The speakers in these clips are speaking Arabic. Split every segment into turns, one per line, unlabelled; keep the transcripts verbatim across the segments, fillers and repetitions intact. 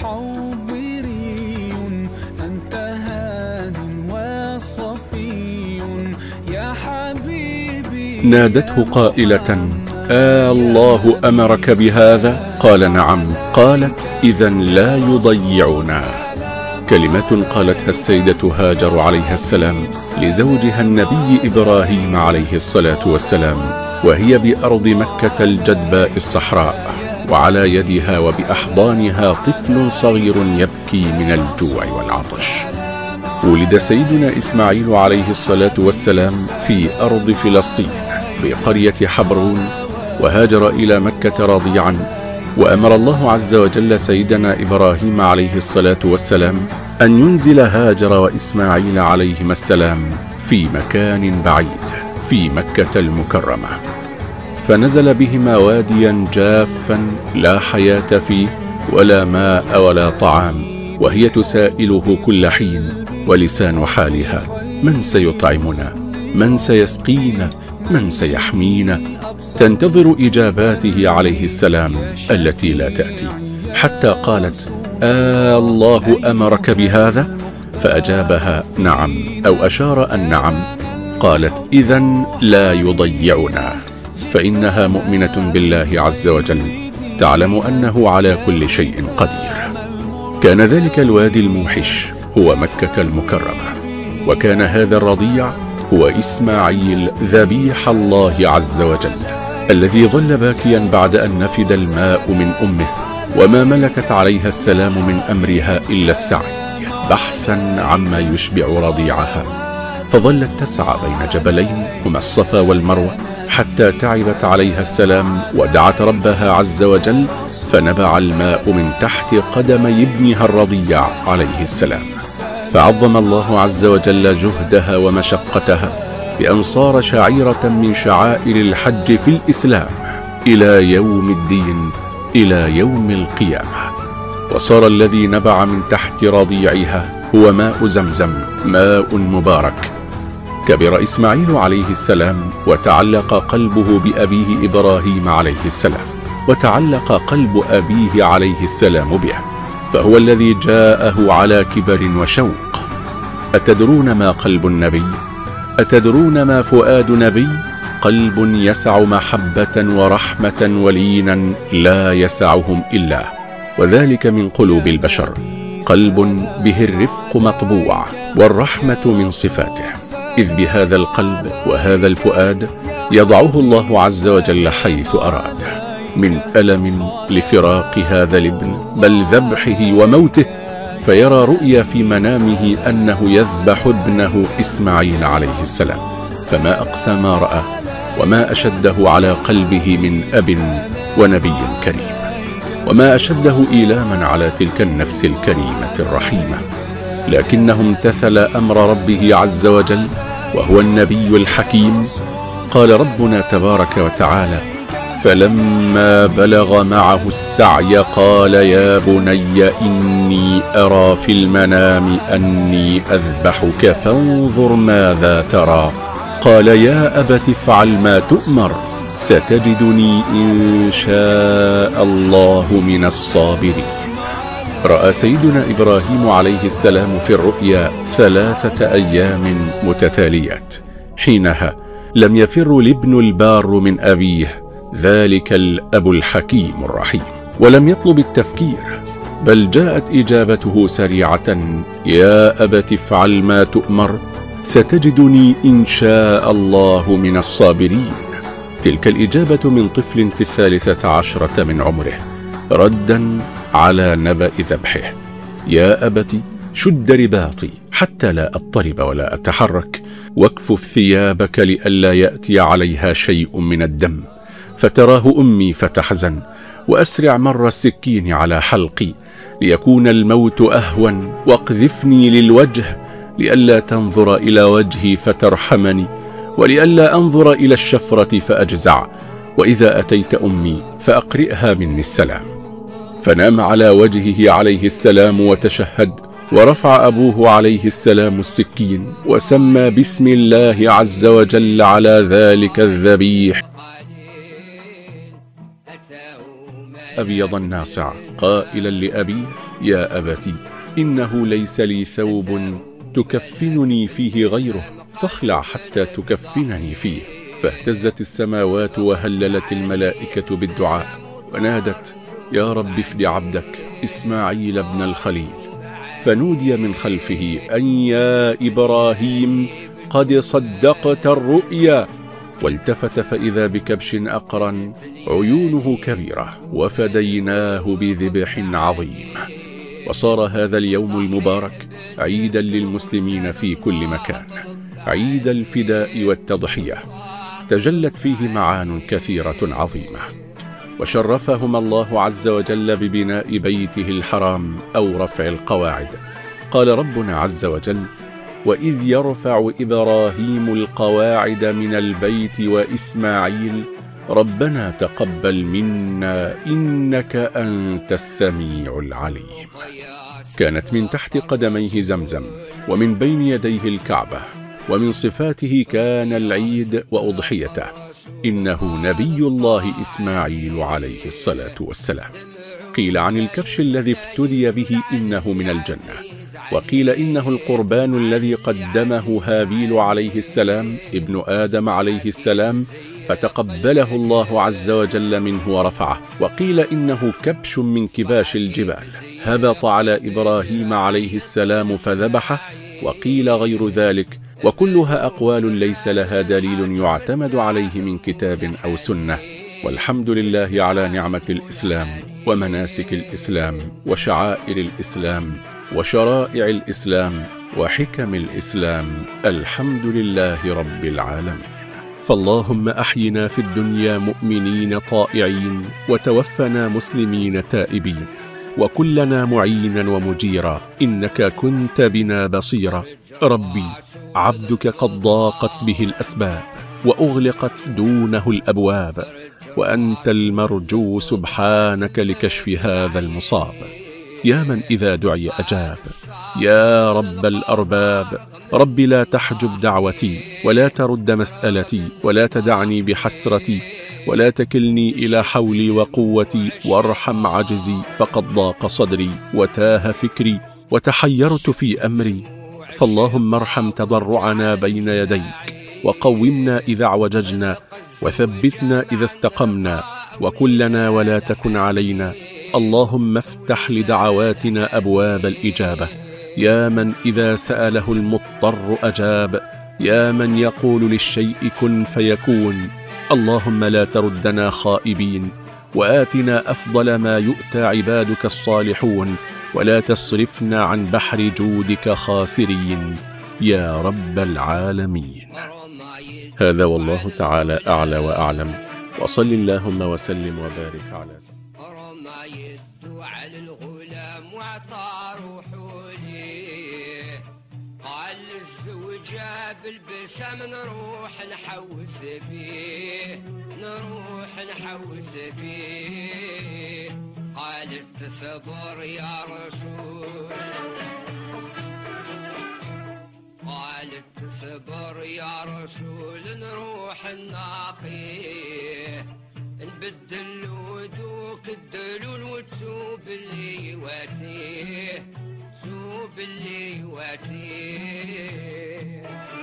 حضري أنت هاد وصفي يا حبيبي.
نادته قائلة: آه الله أمرك بهذا؟ قال: نعم. قالت: إذا لا يضيعنا. كلمة قالتها السيدة هاجر عليها السلام لزوجها النبي إبراهيم عليه الصلاة والسلام، وهي بأرض مكة الجدباء الصحراء، وعلى يدها وبأحضانها طفل صغير يبكي من الجوع والعطش. ولد سيدنا إسماعيل عليه الصلاة والسلام في أرض فلسطين بقرية حبرون، وهاجر إلى مكة رضيعا. وأمر الله عز وجل سيدنا إبراهيم عليه الصلاة والسلام أن ينزل هاجر وإسماعيل عليهما السلام في مكان بعيد في مكة المكرمة، فنزل بهما واديا جافا لا حياة فيه ولا ماء ولا طعام، وهي تسائله كل حين ولسان حالها: من سيطعمنا؟ من سيسقينا؟ من سيحمينا؟ تنتظر إجاباته عليه السلام التي لا تأتي، حتى قالت: آه الله أمرك بهذا؟ فأجابها: نعم، أو أشار أن نعم. قالت: إذن لا يضيعنا، فإنها مؤمنة بالله عز وجل، تعلم أنه على كل شيء قدير. كان ذلك الوادي الموحش هو مكة المكرمة، وكان هذا الرضيع هو إسماعيل ذبيح الله عز وجل، الذي ظل باكيا بعد أن نفد الماء من أمه، وما ملكت عليها السلام من أمرها إلا السعي بحثا عما يشبع رضيعها، فظلت تسعى بين جبلين هما الصفا والمروة حتى تعبت عليها السلام ودعت ربها عز وجل، فنبع الماء من تحت قدمي ابنها الرضيع عليه السلام. فعظم الله عز وجل جهدها ومشقتها بأن صار شعيرة من شعائر الحج في الإسلام إلى يوم الدين، إلى يوم القيامة. وصار الذي نبع من تحت رضيعها هو ماء زمزم، ماء مبارك. كبر إسماعيل عليه السلام وتعلق قلبه بأبيه إبراهيم عليه السلام، وتعلق قلب أبيه عليه السلام به، فهو الذي جاءه على كبر وشوق. أتدرون ما قلب النبي؟ أتدرون ما فؤاد نبي؟ قلب يسع محبة ورحمة ولينا لا يسعهم إلا، وذلك من قلوب البشر. قلب به الرفق مطبوع والرحمة من صفاته، إذ بهذا القلب وهذا الفؤاد يضعه الله عز وجل حيث أراد، من ألم لفراق هذا الابن بل ذبحه وموته، فيرى رؤيا في منامه أنه يذبح ابنه إسماعيل عليه السلام، فما أقسى ما رأى وما أشده على قلبه من أب ونبي كريم، وما أشده إيلاما على تلك النفس الكريمة الرحيمة. لكنه امتثل أمر ربه عز وجل وهو النبي الحكيم. قال ربنا تبارك وتعالى: فلما بلغ معه السعي قال يا بني إني أرى في المنام أني أذبحك فانظر ماذا ترى. قال يا أبت افعل ما تؤمر ستجدني إن شاء الله من الصابرين. رأى سيدنا إبراهيم عليه السلام في الرؤيا ثلاثة أيام متتاليات، حينها لم يفر الابن البار من أبيه، ذلك الأب الحكيم الرحيم، ولم يطلب التفكير، بل جاءت إجابته سريعة: يا أبت افعل ما تؤمر ستجدني إن شاء الله من الصابرين. تلك الإجابة من طفل في الثالثة عشرة من عمره، ردا على نبأ ذبحه: يا أبت شد رباطي حتى لا أضطرب ولا أتحرك، واكفف ثيابك لئلا يأتي عليها شيء من الدم فتراه أمي فتحزن، وأسرع مر السكين على حلقي ليكون الموت أهون، واقذفني للوجه لئلا تنظر إلى وجهي فترحمني، ولئلا أنظر إلى الشفرة فأجزع، وإذا أتيت أمي فأقرئها مني السلام. فنام على وجهه عليه السلام وتشهد، ورفع أبوه عليه السلام السكين وسمى باسم الله عز وجل على ذلك الذبيح، الأبيض الناصع قائلا لأبيه: يا أبتي إنه ليس لي ثوب تكفنني فيه غيره، فاخلع حتى تكفنني فيه. فاهتزت السماوات وهللت الملائكة بالدعاء ونادت: يا رب افد عبدك إسماعيل ابن الخليل. فنودي من خلفه أن يا إبراهيم قد صدقت الرؤيا. والتفت فإذا بكبش أقرن عيونه كبيرة، وفديناه بذبح عظيم. وصار هذا اليوم المبارك عيدا للمسلمين في كل مكان، عيد الفداء والتضحية، تجلت فيه معان كثيرة عظيمة. وشرفهما الله عز وجل ببناء بيته الحرام أو رفع القواعد. قال ربنا عز وجل: وإذ يرفع إبراهيم القواعد من البيت وإسماعيل ربنا تقبل منا إنك أنت السميع العليم. كانت من تحت قدميه زمزم، ومن بين يديه الكعبة، ومن صفاته كان العيد وأضحيته. إنه نبي الله إسماعيل عليه الصلاة والسلام. قيل عن الكبش الذي افتدي به إنه من الجنة، وقيل إنه القربان الذي قدمه هابيل عليه السلام ابن آدم عليه السلام، فتقبله الله عز وجل منه ورفعه. وقيل إنه كبش من كباش الجبال هبط على إبراهيم عليه السلام فذبحه. وقيل غير ذلك، وكلها أقوال ليس لها دليل يعتمد عليه من كتاب أو سنة. والحمد لله على نعمة الإسلام ومناسك الإسلام وشعائر الإسلام وشرائع الإسلام وحكم الإسلام. الحمد لله رب العالمين. فاللهم أحينا في الدنيا مؤمنين طائعين، وتوفنا مسلمين تائبين، وكلنا معينا ومجيرا، إنك كنت بنا بصيرا. ربي عبدك قد ضاقت به الأسباب وأغلقت دونه الأبواب، وأنت المرجو سبحانك لكشف هذا المصاب. يا من إذا دعي أجاب، يا رب الأرباب. رب لا تحجب دعوتي، ولا ترد مسألتي، ولا تدعني بحسرتي، ولا تكلني إلى حولي وقوتي، وارحم عجزي فقد ضاق صدري وتاه فكري وتحيرت في أمري. فاللهم ارحم تضرعنا بين يديك، وقومنا إذا اعوججنا، وثبتنا إذا استقمنا، وكلنا ولا تكن علينا. اللهم افتح لدعواتنا أبواب الإجابة، يا من إذا سأله المضطر أجاب، يا من يقول للشيء كن فيكون. اللهم لا تردنا خائبين، وآتنا أفضل ما يؤتى عبادك الصالحون، ولا تصرفنا عن بحر جودك خاسرين يا رب العالمين. هذا والله تعالى أعلى وأعلم، وصل اللهم وسلم وبارك على سيدنا.
بالبسام نروح نحوس بيه، نروح نحوس بيه. قالت صبر يا رسول، قالت صبر يا رسول، نروح نناقيه، نبدل ودوك الدلول وتسوب اللي يواسيه، تسوب اللي يواسيه.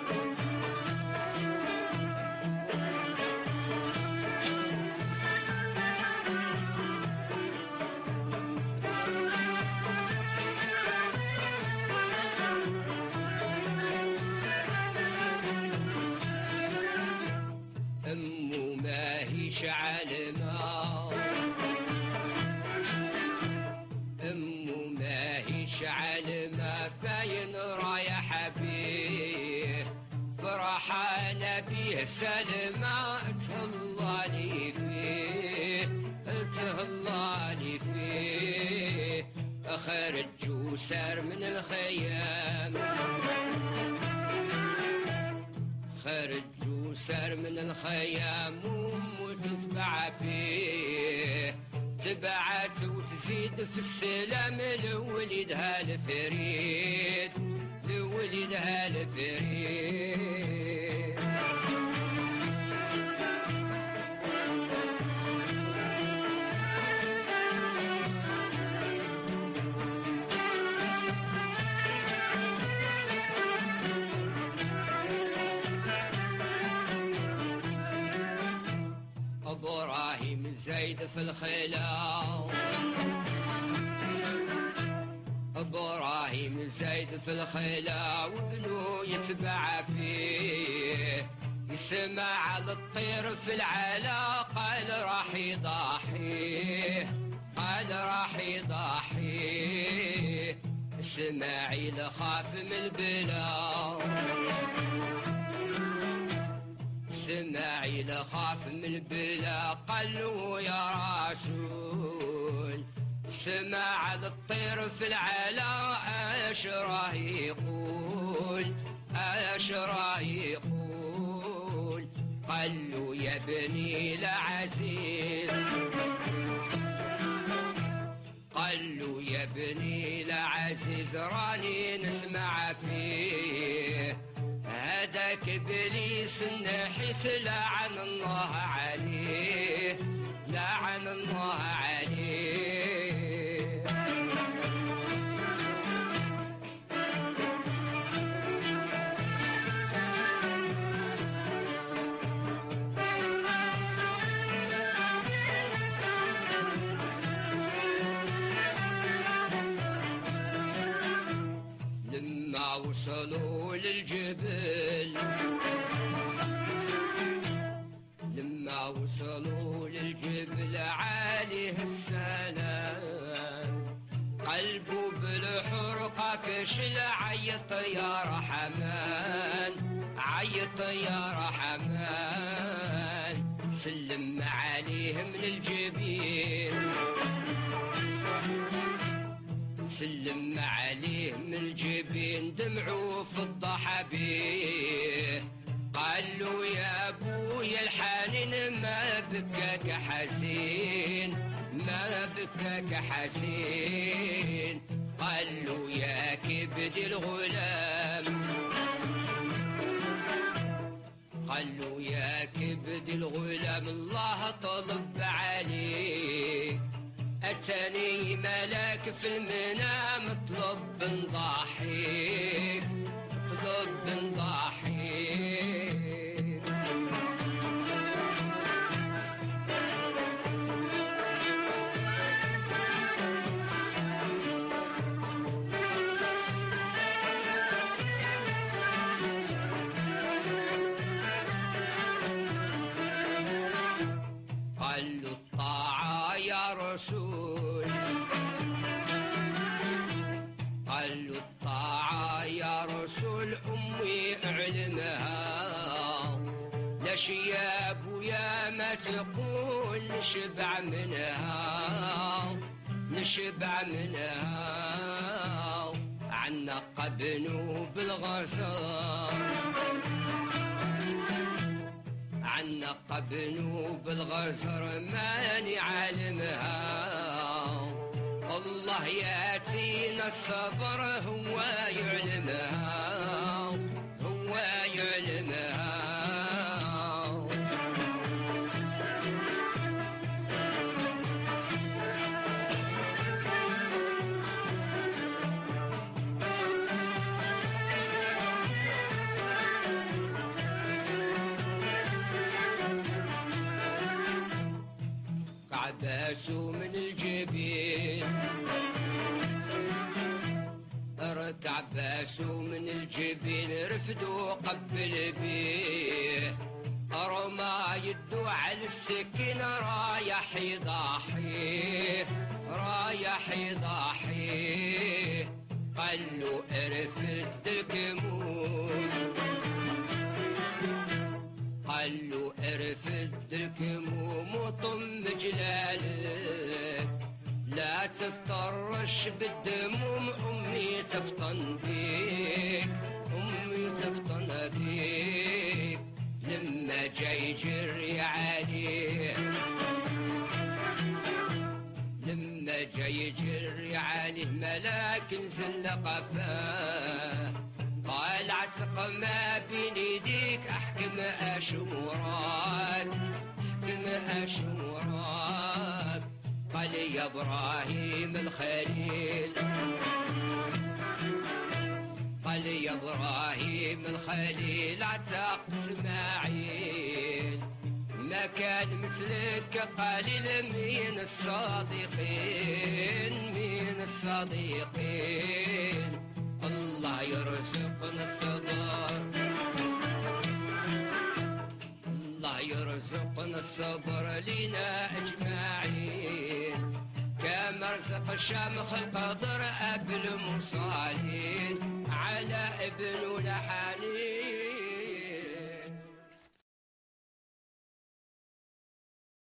أمو ما هيش عالمة، أمو ما هيش عالمة، فاين رايح بيه، فرحانة بيه سلمى، تهلالي فيه، تهلالي فيه. خرج وسار من الخيام، خرج وسار من الخيام، وتتبع فيه، تبعت وتزيد في السلام، لولدها الفريد، لولدها الفريد. زيد في الخلا ابراهيم زيد في الخلا وابنه يتبع فيه يسمع للطير في العلا قال راح يضحيه قال راح يضحيه اسماعيل خاف من البلا اسماعيل خاف من البلا قال له يا رسول سمع الطير في العلا اش راه يقول اش راه يقول قال له يا بني العزيز قال له يا بني العزيز راني نسمع فيه هذاك ابليس النحيس لعن الله عليه لعن الله عليه لما وصلوا للجبل لما وصلوا للجبل عليه السلام قلبه بالحرقة فشل عيط يا رحمن عيط يا رحمن سلم عليه من الجبين سلم عليه من الجبين دمعه في الضحابيه قال له يا ابويا الحنين ما بكاك حزين ما بكاك حزين قال له يا كبد الغلام قال له يا كبد الغلام الله طلب عليك أتاني ملاك في المنام اطلب نضحيك اطلب نضحيك قال له الطاعة يا رسول قال له الطاعة يا رسول أمي أعلمها ليش يا أبويا ما تقول نشبع منها نشبع منها عنا قبنو بالغصب عنا قبنو بالغزر ماني عالمها الله ياتينا الصبر هو يعلمها هو يعلمها عباسوا من الجبين ركع عباسوا من الجبين رفدوا قبل بيه رمى يدو على السكين رايح يضحيه رايح يضحيه قال له ارفد الكمون قال له ارفد الكموم وطم جلالك لا تطرش بالدموم امي تفطن بيك امي تفطن بيك لما جاي يجري عليه لما جاي يجري عليه ملاك نزل قفاه قال عتق ما بين يديك احكم اشوراك احكم اشوراك قال يا ابراهيم الخليل قال يا ابراهيم الخليل عتق اسماعيل ما كان مثلك قليل من الصادقين من الصادقين. الله يرزقنا الصبر، الله يرزقنا الصبر لنا أجمعين، كما رزق الشامخ القدر أبل المرسلين على ابن الحنين.